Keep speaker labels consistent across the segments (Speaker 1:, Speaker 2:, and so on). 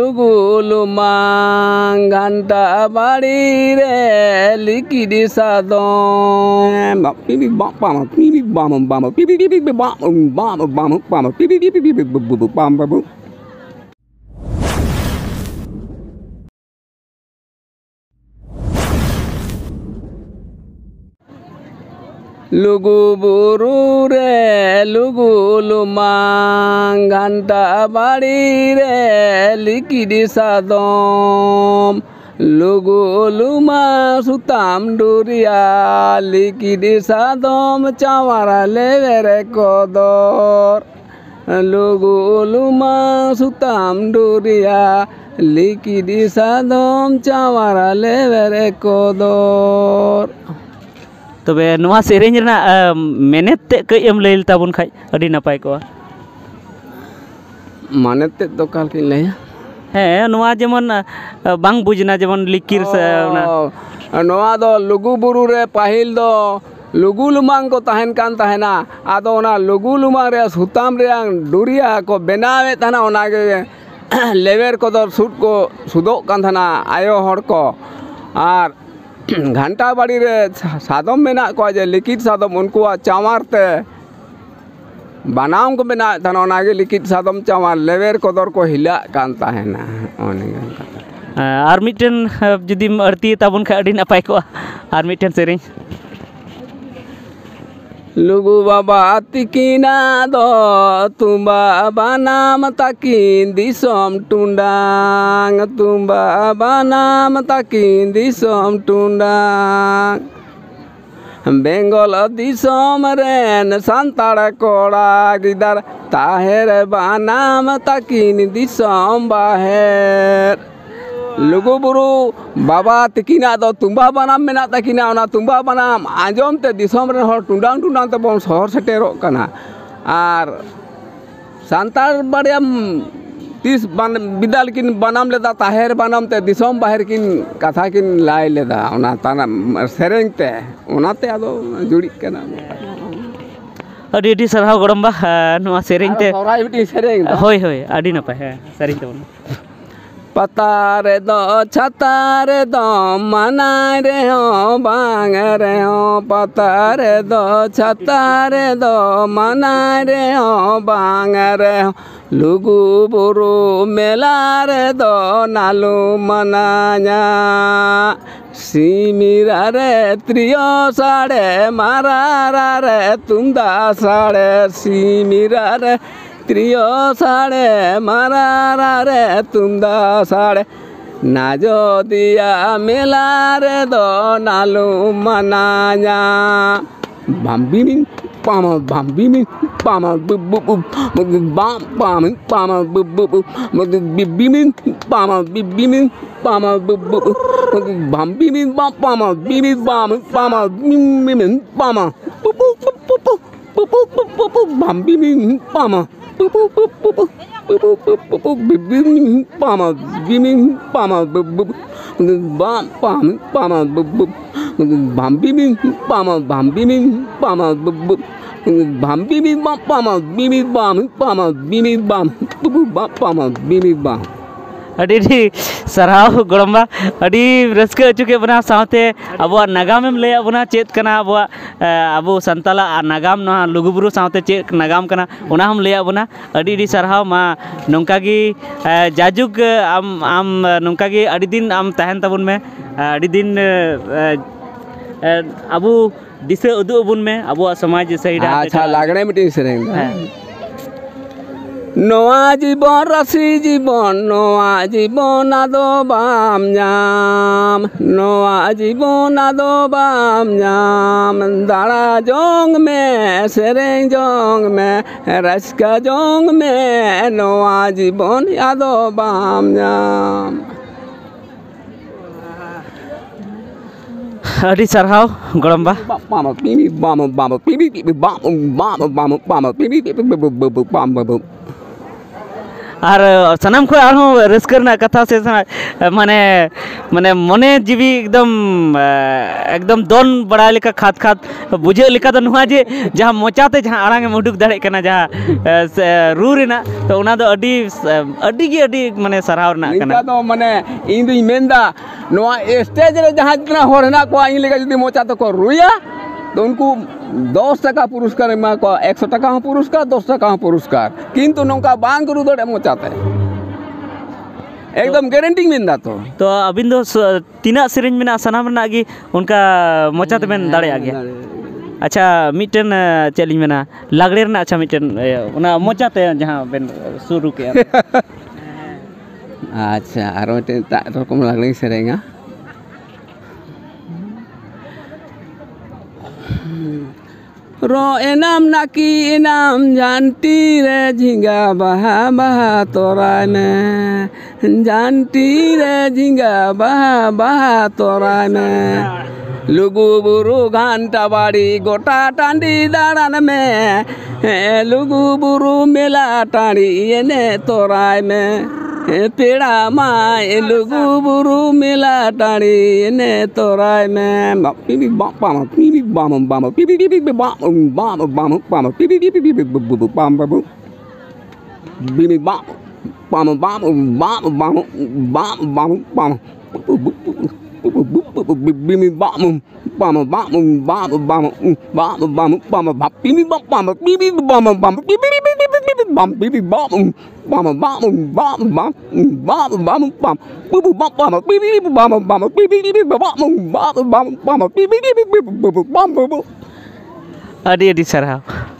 Speaker 1: lugu lumang ganta bari re likidi sadom pipi bam bam pipi bam bam pipi pipi bam bam bam bam pipi pipi bam bam lugu buru re lugu lumang ganta bari re likidi sadom lugu luma sutam duria likidi sadom cawara levere kodor lugu luma sutam duria likidi sadom cawara levere kodor
Speaker 2: तबे नुआ सेरेंज रना मेहनत ते कई M लैल ताबुन खाई अड़ी नपाय को
Speaker 1: माने ते तो काल की लैया
Speaker 2: है नुआ जेमन बांग बुजना जेमन लिकिर से
Speaker 1: नुआ दो लुगु बुरु रे पाहिल दो लुगु लुमांग को तहन कान तहना आदो ना लुगु लुमांग रे सुताम रे डुरिया को बनावे तना ओना के लेवेर को दो सूट को सुदो कान तहना आयो हड़ को आर घंटा बाड़ी रे सादम मेना को जे लिकिट सादम उनको चावार ते बनाम को मेना तनो नागे लिकिट सादम चावार लेवेर कोदर को हिला कांता है ना
Speaker 2: आर मिटन जुदी अड़ती ताबुन खा अड़ी नपाय को आर मिटन सेरेंज
Speaker 1: लुगु बाबा तिकिना दो तुम्बा बानाम ताकिन दिसम टुंडांग तुम्बा बानाम ताकिन दिसम टुंडांग बेंगल दिसम रेन संताड़ कोड़ा गिदर ताहेर बानाम ताकिन दिसम बाहेर लुगु बुरु बाबा तिकिना दो तुम्बा बनाम मेना तकिना ओना तुम्बा बनाम आंजम ते दिसम रे हर टुंडांग टुंडांग ते बोन शहर सेटेरो कना आर सांतार बड़ियम तीस बिदाल किन बनाम लेदा ताहेर बनाम ते दिसम बाहर किन कथा किन लाई लेदा ओना ताना सेरेंग ते ओना ते आदो जुड़ी कना
Speaker 2: अड़ी अड़ी सरहाव गड़म बा नुआ सेरेंग ते
Speaker 1: सौराई बिटी सेरेंग
Speaker 2: होय होय अड़ी नपाय है सेरेंग ते
Speaker 1: पतारे दो छतारे दो मनाय रे हो बांग रे हो पतारे दो छतारे दो मनाय रे हो बांग रे हो लुगु बुरु मेला रे दो नालू मनाया सीमीरा रे त्रियो साड़े मारा रे तुंदा साड़े सीमीरा रे त्रियो साड़े मारा रे तुंदा साड़े नाजो दिया मेला रे दो नालू मनाया बम्बी मिन पाम बम्बी मिन पाम बुबु बाम पाम पाम बुबु बिबी मिन पाम बिबी मिन पाम बुबु बम्बी मिन बाम पाम बिबी बाम पाम मिन पाम बुबु बुबु बुबु बुबु बम्बी मिन पाम pama biming pama bam pam pama bam biming pama bam biming pama bam biming pama biming bam pama biming bam pama biming bam
Speaker 2: अड़ी सरहाव गड़म्बा अड़ी रस्क चुके बना साथे अब नागाम ले बना चेत कना अब अब संताला नागाम ना लुगुबुरु साथे चेत नागाम कना उना हम ले बना अड़ी सरहाव मा नोंकागी जाजुक आम नोंकागी अड़ी दिन आम तहन तबुन में अड़ी दिन अब दिसे उदु अबुन में अब समाज सही
Speaker 1: अच्छा लागणे मिटिंग सेरेंग नोआ जीवन राशि जीवन नोआ जीवन आदो बाम जाम नोआ जीवन आदो बाम जाम दाड़ा जोंग में सेरेंग जोंग में रसका जोंग में नोआ जीवन आदो बाम जाम
Speaker 2: अड़ी सरहाव गड़म्बा
Speaker 1: बाम पीमी बाम बाम पीमी बाम बाम बाम बाम पीमी बाम
Speaker 2: और सनम को रस्कर कथा से माने माने मने जीवी एकदम दोन बड़ा लेका खात खात बुझे लेका तो नुआ जे जहाँ मोचाते जहाँ आड़ांगे मुडुक दाड़े कना जहाँ रू रेना तो उना दो अडी माने सराव ना कना
Speaker 1: तो माने इन दो मेंदा नोआ स्टेज रे जहाँ जितना होर ना को इन लेका जदी मोचा तो को रुया तो उनको 10 टका पुरस्कार एमा को 100 टका पुरस्कार 10 टका पुरस्कार किंतु नौका बांग रु दड़े मोचाते एकदम गारंटी मेंदा तो
Speaker 2: अबिन दो तीना सिरिंज में सनाम ना की उनका मोचाते में दाड़े आ गया अच्छा मिटन चलिंग में लागड़े ना अच्छा मिटन उना मोचाते जहाँ बेन शुरू के
Speaker 1: अच्छा आरो ता रकम लागड़े सेरेंगा रो एनाम नाकी एनाम जानती रे झिंगा बहा बहा तोराय में जानती रे झिंगा बहा बहा तोराय में लुगु बुरु घंटा बाड़ी गोटा टांडी दाड़ान में लुगु बुरु मेला टांडी एने तोराय में पेड़ा माए लुगु बुरु मेला टाड़ी ने तोराय में पीबी बाम पीबी बाम बाम पीबी पीबी बाम बाम बाम बाम पीबी पीबी बाम बाम पीबी बाम बाम बाम बाम बाम बाम बाम बाम पीबी बाम बाम बाम बाम बाम बाम बाम बाम पीबी बाम पीबी बाम बाम पीबी bum baby bum bum bum bum bum bum bum bum bum bum baby bum bum baby bum bum bum baby bum bum
Speaker 2: adi sarah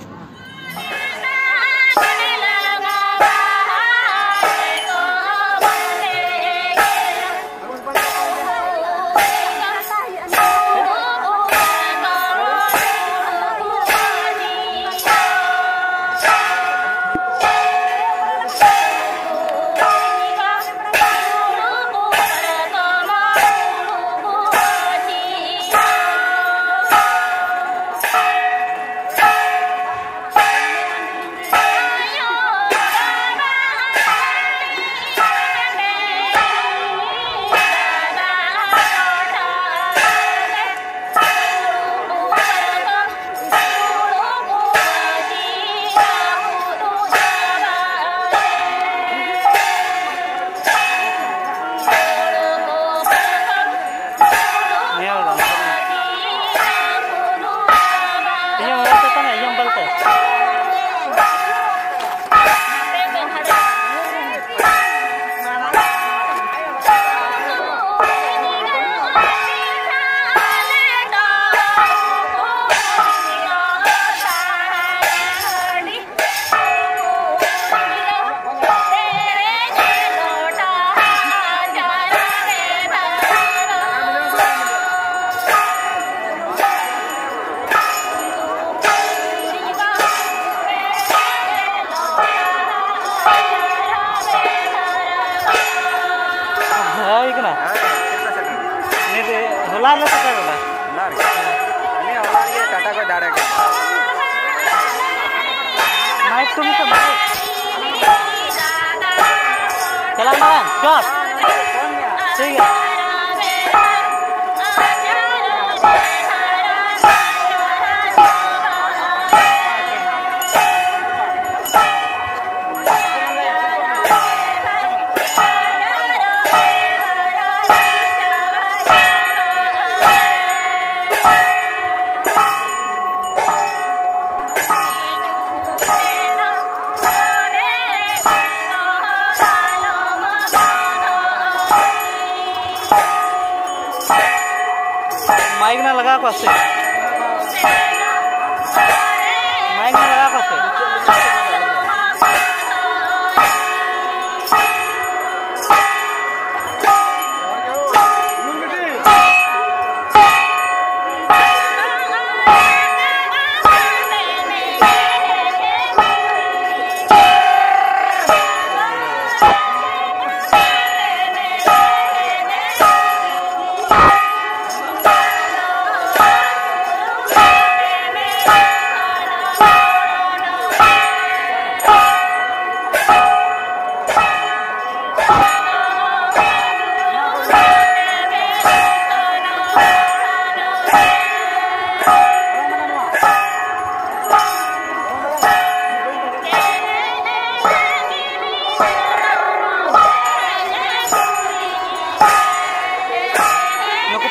Speaker 2: चला मां चल ठीक है माइक ना लगा पासे माइक ना लगा पासे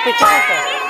Speaker 3: पीछे